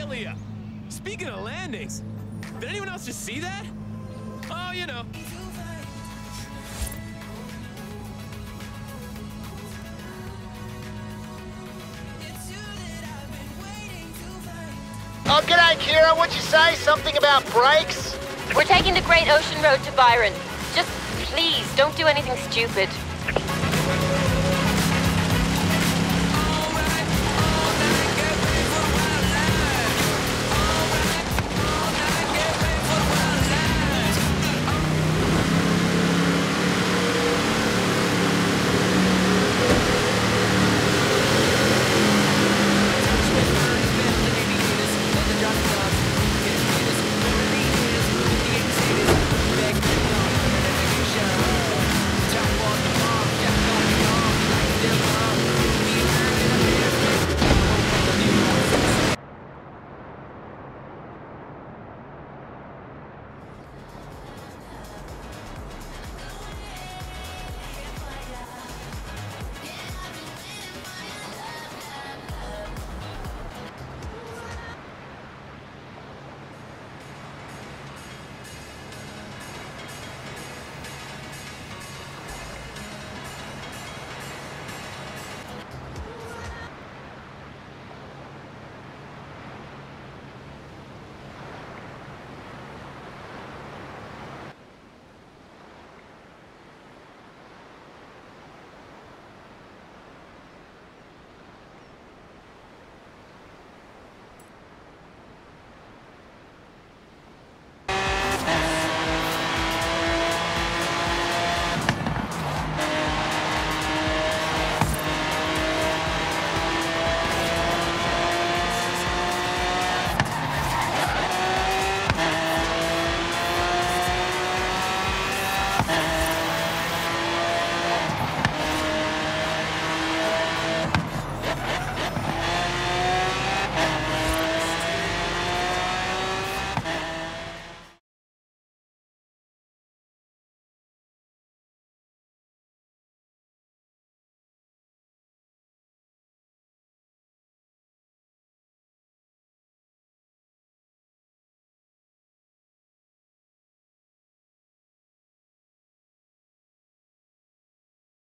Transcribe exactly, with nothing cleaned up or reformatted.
Amelia! Speaking of landings, did anyone else just see that? Oh, you know. Oh, g'day, Kira. What'd you say? Something about brakes? We're taking the Great Ocean Road to Byron. Just please, don't do anything stupid.